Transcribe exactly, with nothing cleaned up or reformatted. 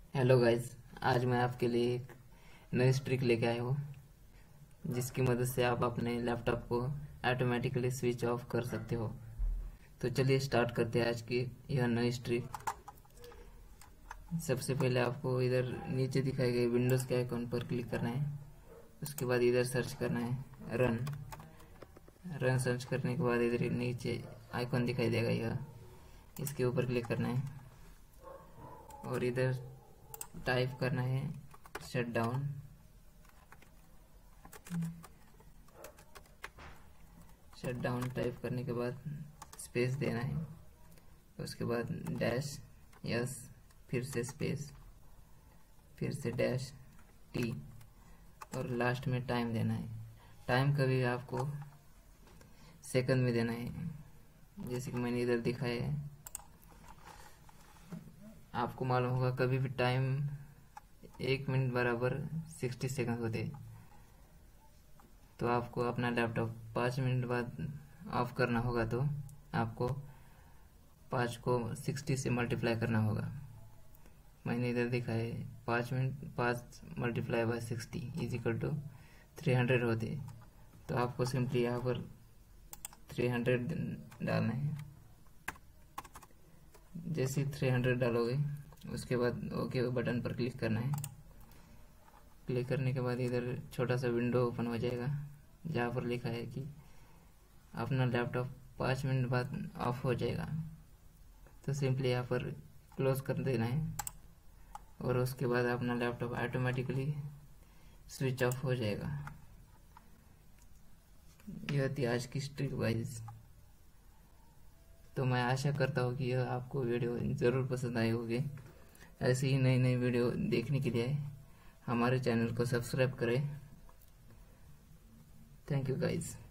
Hello guys. आज मैं आपके लिए एक नई ट्रिक लेके आया हूँ जिसकी मदद से आप अपने लैपटॉप को ऑटोमेटिकली स्विच ऑफ कर सकते हो। तो चलिए स्टार्ट करते हैं आज की यह नई ट्रिक। सबसे पहले आपको इधर नीचे दिखाए गए विंडोज़ के आइकॉन पर क्लिक करना है। उसके बाद इधर सर्च करना है रन। रन सर्च करने के बाद इधर नीचे आइकॉन दिखाई देगा यह, इसके ऊपर क्लिक करना है और इधर टाइप करना है shut down. Shut down type करने के बाद स्पेस देना है, उसके बाद डैश यस, फिर से स्पेस, फिर से डैश टी और लास्ट में टाइम देना है। टाइम कभी आपको सेकंड में देना है, जैसे कि मैंने इधर दिखाया है। आपको मालूम होगा कभी भी टाइम एक मिनट बराबर सिक्सटी सेकंड होते, तो आपको अपना लैपटॉप पाँच मिनट बाद ऑफ करना होगा, तो आपको पाँच को सिक्सटी से मल्टीप्लाई करना होगा। मैंने इधर दिखा है पाँच मिनट पाँच multiply by sixty is equal to three hundred होते, तो आपको सिंपली यहाँ पर थ्री हंड्रेड डालना है। जैसे थ्री हंड्रेड डालोगे उसके बाद ओके बटन पर क्लिक करना है। क्लिक करने के बाद इधर छोटा सा विंडो ओपन हो जाएगा जहाँ पर लिखा है कि अपना लैपटॉप पाँच मिनट बाद ऑफ हो जाएगा। तो सिंपली यहाँ पर क्लोज कर देना है और उसके बाद अपना लैपटॉप ऑटोमेटिकली स्विच ऑफ हो जाएगा। यह थी आज की ट्रिक वाइज। तो मैं आशा करता हूँ कि यह आपको वीडियो ज़रूर पसंद आई होगी। ऐसे ही नई नई वीडियो देखने के लिए हमारे चैनल को सब्सक्राइब करें। Thank you guys.